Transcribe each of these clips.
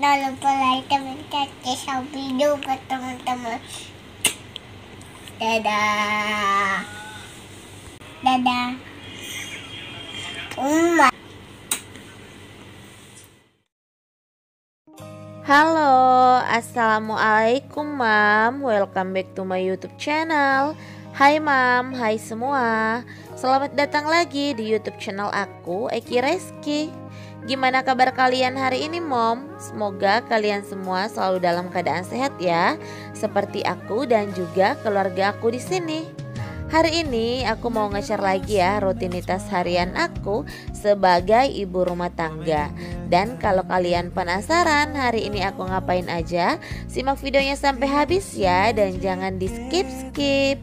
Jangan lupa like dan share video buat teman-teman. Dadah. Dadah. Halo, assalamualaikum mam. Welcome back to my YouTube channel. Hai mam, hai semua. Selamat datang lagi di YouTube channel aku, Eki Reski. Gimana kabar kalian hari ini mom? Semoga kalian semua selalu dalam keadaan sehat ya, seperti aku dan juga keluarga aku di sini. Hari ini aku mau nge-share lagi ya rutinitas harian aku sebagai ibu rumah tangga. Dan kalau kalian penasaran hari ini aku ngapain aja, simak videonya sampai habis ya dan jangan di skip-skip.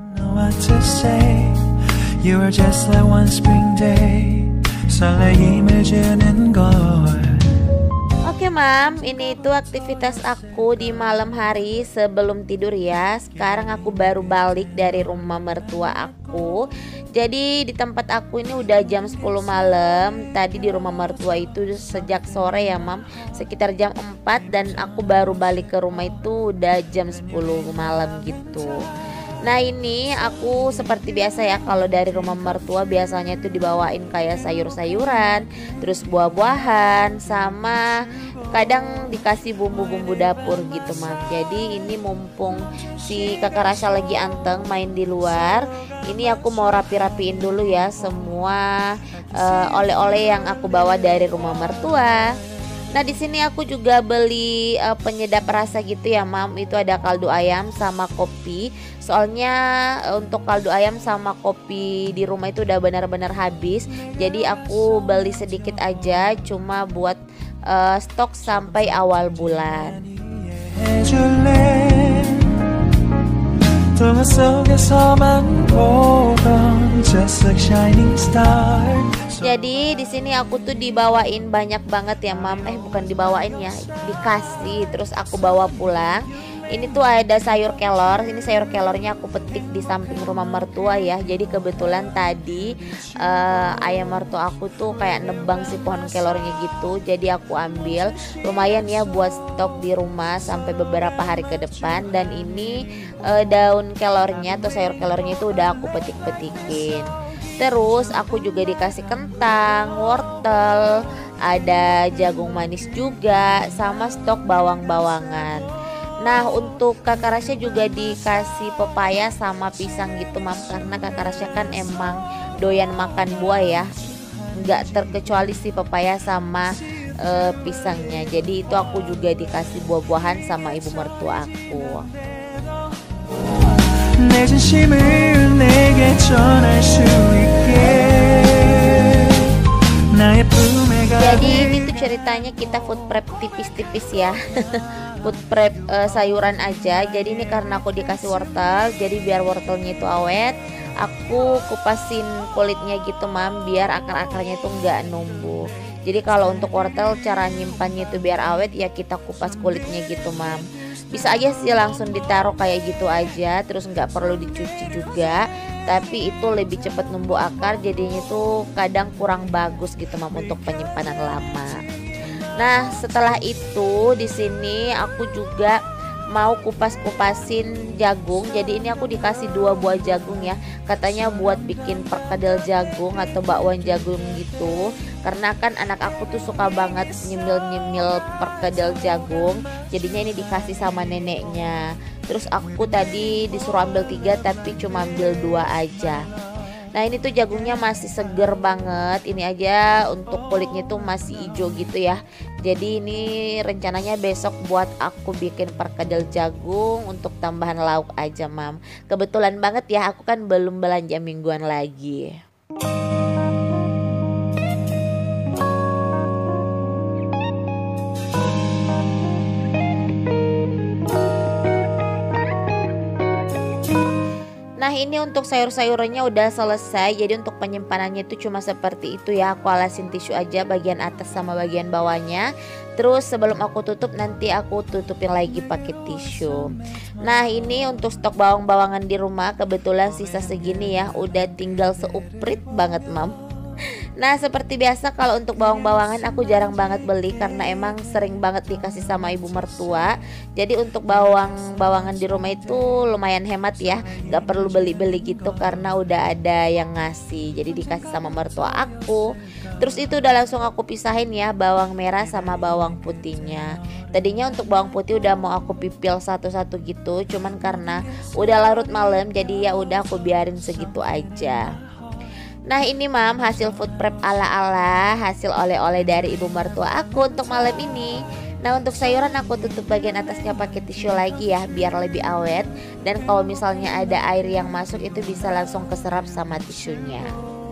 Oke mam, ini itu aktivitas aku di malam hari sebelum tidur ya. Sekarang aku baru balik dari rumah mertua aku. Jadi di tempat aku ini udah jam 10 malam. Tadi di rumah mertua itu sejak sore ya mam, sekitar jam 4. Dan aku baru balik ke rumah itu udah jam 10 malam gitu. Nah ini aku seperti biasa ya, kalau dari rumah mertua biasanya itu dibawain kayak sayur-sayuran, terus buah-buahan, sama kadang dikasih bumbu-bumbu dapur gitu mam. Jadi ini mumpung si kakak Rasya lagi anteng main di luar, ini aku mau rapi-rapiin dulu ya semua oleh-oleh yang aku bawa dari rumah mertua. Nah di sini aku juga beli penyedap rasa gitu ya mam. Itu ada kaldu ayam sama kopi. Soalnya untuk kaldu ayam sama kopi di rumah itu udah benar-benar habis. Jadi aku beli sedikit aja, cuma buat stok sampai awal bulan. Jadi di sini aku tuh dibawain banyak banget ya mam. Bukan dibawain ya, dikasih terus aku bawa pulang. Ini tuh ada sayur kelor. Ini sayur kelornya aku petik di samping rumah mertua ya. Jadi kebetulan tadi ayam mertua aku tuh kayak nebang si pohon kelornya gitu. Jadi aku ambil, lumayan ya buat stok di rumah sampai beberapa hari ke depan. Dan ini daun kelornya atau sayur kelornya itu udah aku petik-petikin. Terus aku juga dikasih kentang, wortel, ada jagung manis juga, sama stok bawang-bawangan. Nah untuk kakak Rasya juga dikasih pepaya sama pisang gitu mam. Karena kakak Rasya kan emang doyan makan buah ya, nggak terkecuali si pepaya sama pisangnya. Jadi itu aku juga dikasih buah-buahan sama ibu mertua aku. Jadi ini tuh ceritanya kita food prep tipis-tipis ya. Food prep sayuran aja. Jadi ini karena aku dikasih wortel, jadi biar wortelnya itu awet, aku kupasin kulitnya gitu mam, biar akar-akarnya itu nggak numbuh. Jadi kalau untuk wortel cara nyimpannya itu biar awet ya kita kupas kulitnya gitu mam. Bisa aja sih langsung ditaruh kayak gitu aja, terus nggak perlu dicuci juga. Tapi itu lebih cepat numbuh akar, jadinya itu kadang kurang bagus gitu mam untuk penyimpanan lama. Nah setelah itu di sini aku juga mau kupas-kupasin jagung. Jadi ini aku dikasih 2 buah jagung ya. Katanya buat bikin perkedel jagung atau bakwan jagung gitu. Karena kan anak aku tuh suka banget nyemil-nyemil perkedel jagung. Jadinya ini dikasih sama neneknya. Terus aku tadi disuruh ambil 3 tapi cuma ambil 2 aja. Nah ini tuh jagungnya masih seger banget. Ini aja untuk kulitnya tuh masih hijau gitu ya. Jadi ini rencananya besok buat aku bikin perkedel jagung untuk tambahan lauk aja mam. Kebetulan banget ya, aku kan belum belanja mingguan lagi. Nah ini untuk sayur-sayurannya udah selesai. Jadi untuk penyimpanannya itu cuma seperti itu ya. Aku alasin tisu aja bagian atas sama bagian bawahnya. Terus sebelum aku tutup nanti aku tutupin lagi pakai tisu. Nah ini untuk stok bawang-bawangan di rumah kebetulan sisa segini ya. Udah tinggal seuprit banget mam. Nah seperti biasa kalau untuk bawang-bawangan aku jarang banget beli karena emang sering banget dikasih sama ibu mertua. Jadi untuk bawang-bawangan di rumah itu lumayan hemat ya, gak perlu beli-beli gitu karena udah ada yang ngasih. Jadi dikasih sama mertua aku. Terus itu udah langsung aku pisahin ya bawang merah sama bawang putihnya. Tadinya untuk bawang putih udah mau aku pipil satu-satu gitu, cuman karena udah larut malam jadi ya udah aku biarin segitu aja. Nah ini mam hasil food prep ala-ala, hasil oleh-oleh dari ibu mertua aku untuk malam ini. Nah untuk sayuran aku tutup bagian atasnya pakai tisu lagi ya biar lebih awet. Dan kalau misalnya ada air yang masuk itu bisa langsung keserap sama tisunya.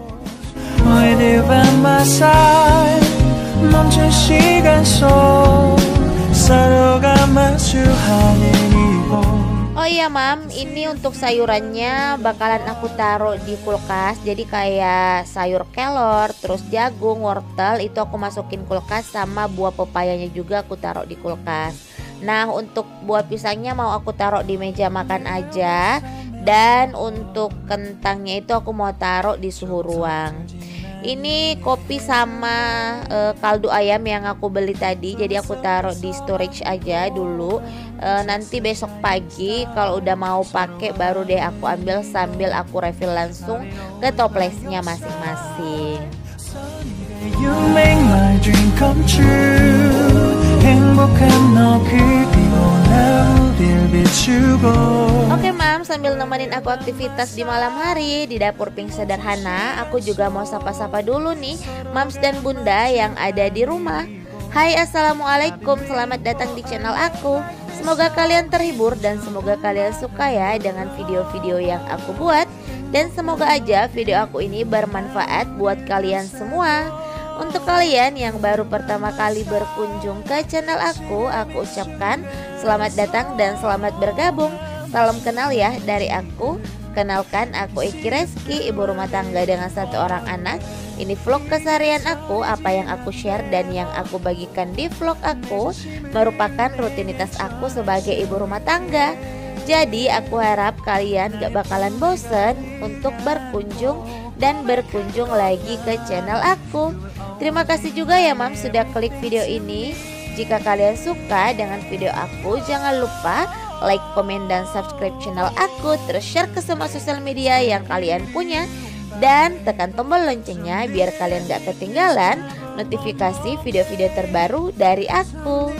Oh iya mam, ini untuk sayurannya bakalan aku taruh di kulkas. Jadi kayak sayur kelor, terus jagung, wortel itu aku masukin kulkas, sama buah pepayanya juga aku taruh di kulkas. Nah untuk buah pisangnya mau aku taruh di meja makan aja. Dan untuk kentangnya itu aku mau taruh di suhu ruang. Ini kopi sama kaldu ayam yang aku beli tadi, jadi aku taruh di storage aja dulu. Nanti besok pagi kalau udah mau pakai baru deh aku ambil sambil aku refill langsung ke toplesnya masing-masing. You make my dream come true. Oke mam, sambil nemenin aku aktivitas di malam hari di dapur Pink Sederhana, aku juga mau sapa-sapa dulu nih mams dan bunda yang ada di rumah. Hai assalamualaikum, selamat datang di channel aku. Semoga kalian terhibur dan semoga kalian suka ya dengan video-video yang aku buat. Dan semoga aja video aku ini bermanfaat buat kalian semua. Untuk kalian yang baru pertama kali berkunjung ke channel aku ucapkan selamat datang dan selamat bergabung. Salam kenal ya dari aku. Kenalkan aku Eki Reski, ibu rumah tangga dengan 1 orang anak. Ini vlog keseharian aku, apa yang aku share dan yang aku bagikan di vlog aku merupakan rutinitas aku sebagai ibu rumah tangga. Jadi aku harap kalian gak bakalan bosen untuk berkunjung dan berkunjung lagi ke channel aku. Terima kasih juga ya mam sudah klik video ini. Jika kalian suka dengan video aku, jangan lupa like, komen, dan subscribe channel aku. Terus share ke semua sosial media yang kalian punya. Dan tekan tombol loncengnya biar kalian gak ketinggalan notifikasi video-video terbaru dari aku.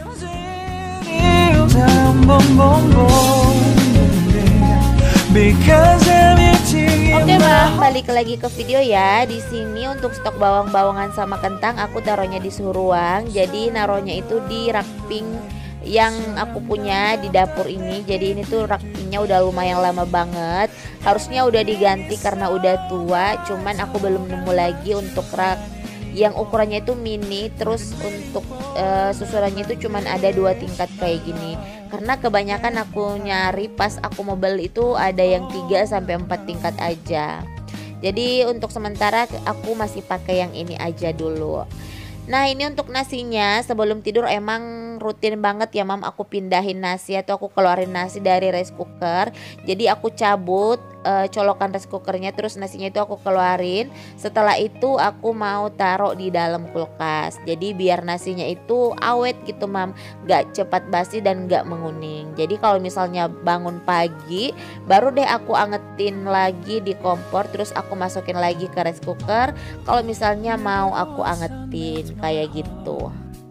Oke mam, balik lagi ke video ya. Di sini untuk stok bawang-bawangan sama kentang aku taruhnya di suhu ruang. Jadi naruhnya itu di rak pink yang aku punya di dapur ini. Jadi ini tuh rak pinknya udah lumayan lama banget. Harusnya udah diganti karena udah tua. Cuman aku belum nemu lagi untuk rak yang ukurannya itu mini. Terus untuk susurannya itu cuman ada 2 tingkat kayak gini. Karena kebanyakan aku nyari pas aku mau beli itu ada yang 3-4 tingkat aja. Jadi untuk sementara aku masih pakai yang ini aja dulu. Nah ini untuk nasinya, sebelum tidur emang rutin banget ya mam aku pindahin nasi atau aku keluarin nasi dari rice cooker. Jadi aku cabut colokan rice cookernya, terus nasinya itu aku keluarin. Setelah itu aku mau taruh di dalam kulkas. Jadi biar nasinya itu awet gitu mam, gak cepat basi dan gak menguning. Jadi kalau misalnya bangun pagi baru deh aku angetin lagi di kompor, terus aku masukin lagi ke rice cooker. Kalau misalnya mau aku angetin kayak gitu.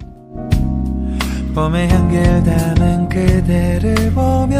봄의 향기를 담은 그대를 보며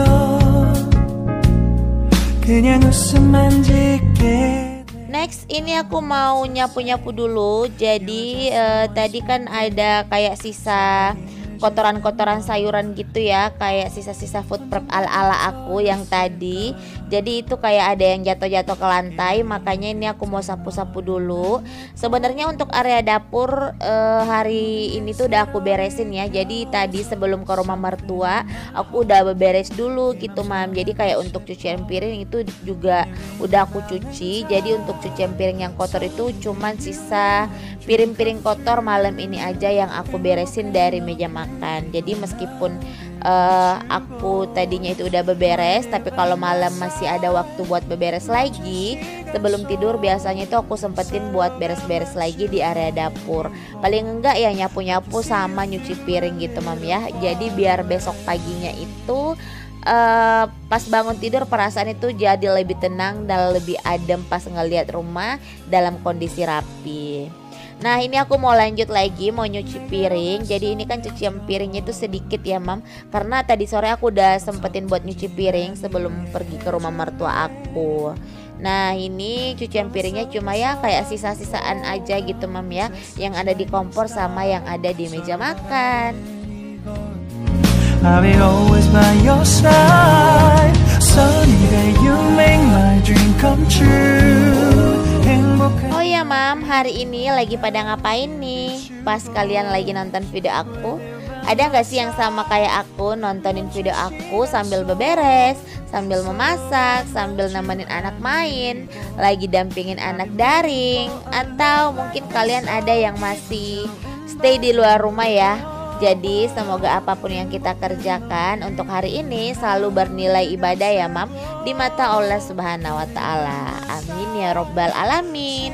그냥 웃음만 짓게. Next ini aku mau nyapu-nyapu dulu. Jadi tadi kan ada kayak sisa kotoran-kotoran sayuran gitu ya, kayak sisa-sisa food prep ala-ala aku yang tadi. Jadi itu kayak ada yang jatuh-jatuh ke lantai, makanya ini aku mau sapu-sapu dulu. Sebenarnya untuk area dapur hari ini tuh udah aku beresin ya. Jadi tadi sebelum ke rumah mertua aku udah beberes dulu gitu mam. Jadi kayak untuk cucian piring itu juga udah aku cuci. Jadi untuk cucian piring yang kotor itu cuman sisa piring-piring kotor malam ini aja yang aku beresin dari meja makan. makan. Jadi meskipun aku tadinya itu udah beberes, tapi kalau malam masih ada waktu buat beberes lagi, sebelum tidur biasanya itu aku sempetin buat beres-beres lagi di area dapur. Paling enggak ya nyapu-nyapu sama nyuci piring gitu mam ya. Jadi biar besok paginya itu pas bangun tidur perasaan itu jadi lebih tenang dan lebih adem pas ngelihat rumah dalam kondisi rapi. Nah ini aku mau lanjut lagi mau nyuci piring. Jadi ini kan cucian piringnya itu sedikit ya mam, karena tadi sore aku udah sempetin buat nyuci piring sebelum pergi ke rumah mertua aku. Nah ini cucian piringnya cuma ya kayak sisa-sisaan aja gitu mam ya, yang ada di kompor sama yang ada di meja makan. I'll be always by your side. Sunny day you make my dream come true. Oh ya mam, hari ini lagi pada ngapain nih? Pas kalian lagi nonton video aku, ada gak sih yang sama kayak aku nontonin video aku sambil beberes, sambil memasak, sambil nemenin anak main, lagi dampingin anak daring, atau mungkin kalian ada yang masih stay di luar rumah ya. Jadi semoga apapun yang kita kerjakan untuk hari ini selalu bernilai ibadah ya mam di mata Allah Subhanahu wa taala. Amin ya robbal alamin.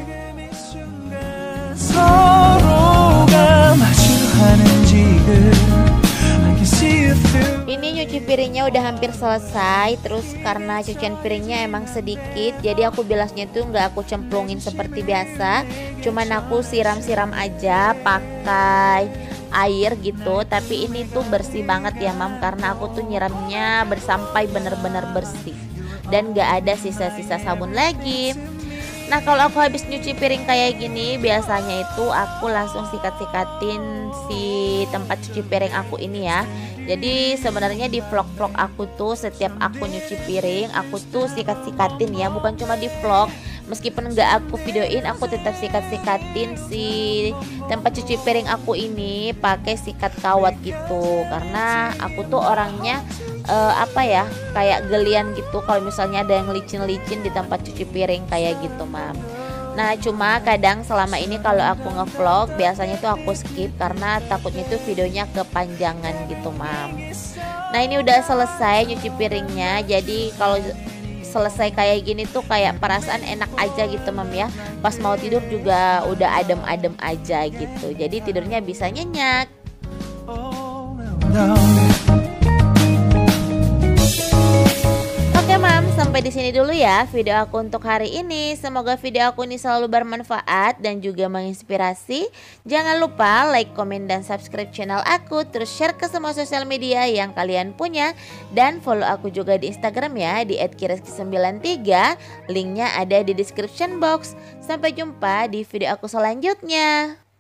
Ini nyuci piringnya udah hampir selesai. Terus karena cucian piringnya emang sedikit, jadi aku bilasnya tuh nggak aku cemplungin seperti biasa, cuman aku siram-siram aja pakai air gitu. Tapi ini tuh bersih banget ya mam, karena aku tuh nyiramnya sampai bener-bener bersih dan gak ada sisa-sisa sabun lagi. Nah kalau aku habis nyuci piring kayak gini, biasanya itu aku langsung sikat-sikatin si tempat cuci piring aku ini ya. Jadi sebenarnya di vlog-vlog aku tuh setiap aku nyuci piring aku tuh sikat-sikatin ya, bukan cuma di vlog. Meskipun nggak aku videoin, aku tetap sikat-sikatin si tempat cuci piring aku ini pakai sikat kawat gitu. Karena aku tuh orangnya apa ya, kayak gelian gitu kalau misalnya ada yang licin-licin di tempat cuci piring kayak gitu mam. Nah cuma kadang selama ini kalau aku ngevlog biasanya tuh aku skip karena takutnya tuh videonya kepanjangan gitu mam. Nah ini udah selesai nyuci piringnya. Jadi kalau selesai kayak gini tuh kayak perasaan enak aja gitu mam ya. Pas mau tidur juga udah adem-adem aja gitu. Jadi tidurnya bisa nyenyak. Oke mam, sampai di sini dulu ya video aku untuk hari ini. Semoga video aku ini selalu bermanfaat dan juga menginspirasi. Jangan lupa like, komen, dan subscribe channel aku. Terus share ke semua sosial media yang kalian punya. Dan follow aku juga di Instagram ya, di @kireski93. Linknya ada di description box. Sampai jumpa di video aku selanjutnya.